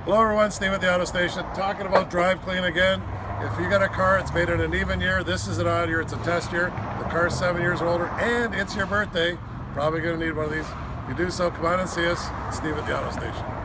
Hello everyone, Steve at the Auto Station, talking about Drive Clean again. If you got a car, it's made in an even year. This is an odd year, it's a test year. The car's 7 years older and it's your birthday. Probably gonna need one of these. If you do so, come on and see us. Steve at the Auto Station.